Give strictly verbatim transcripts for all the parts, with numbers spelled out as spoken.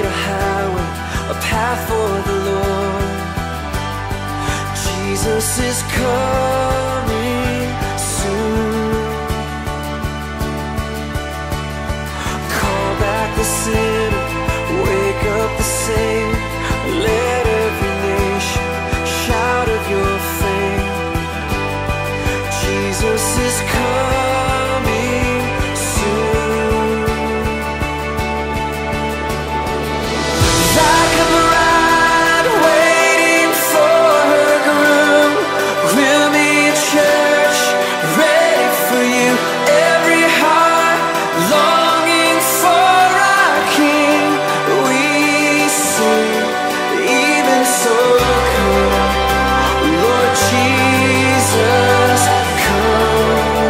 a highway, a path for the Lord. Jesus is coming soon. Call back the sinner, wake up the saint. Let every nation shout of your fame. Jesus is coming soon. Like a bride waiting for her groom, we'll be a church ready for you. Every heart longing for our King. We sing, even so come, Lord Jesus, come.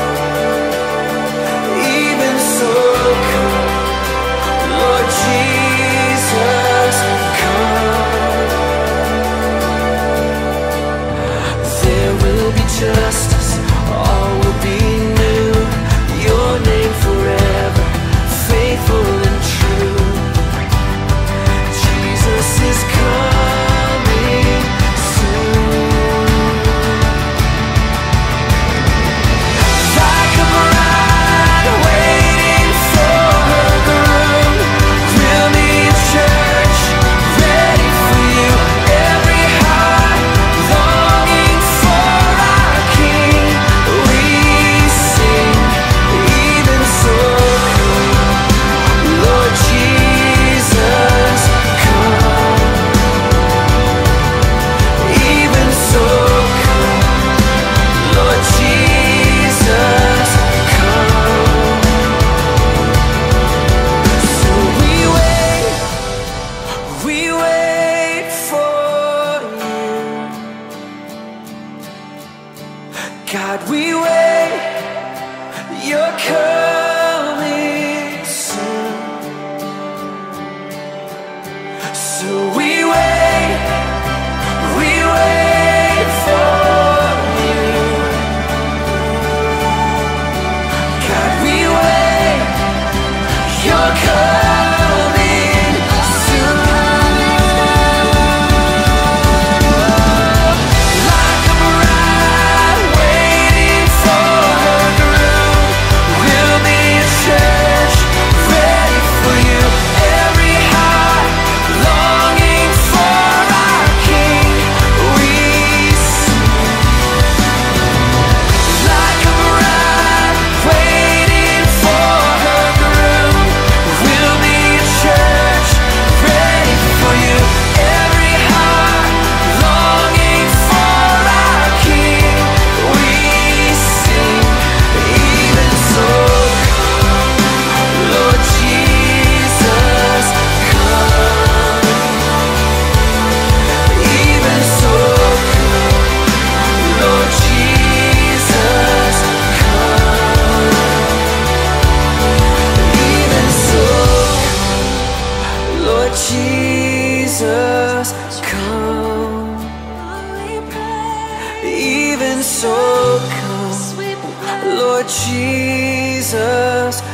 Even so come, Lord Jesus, come. There will be justice, all will be new. Your name forever, faithful and true. Jesus is coming soon. Like a bride waiting for her groom, we'll be a church ready for you. Every heart longing for our King. We sing, even so come, Lord Jesus, come. Even so come, Lord Jesus, come. So we wait, we wait for you. God, we wait, you're coming soon. So we wait, we wait for you. God, we wait, you're coming soon. Like a bride waiting for her groom, we'll be a church ready for you. Every heart longing for our King. We sing, like a bride waiting for her groom, we'll be a church ready for you. Every heart longing for our King. We sing, even so come, Lord Jesus, come. Even so come, Lord Jesus, come. Even so come, Lord Jesus, come. Even so come, Lord Jesus,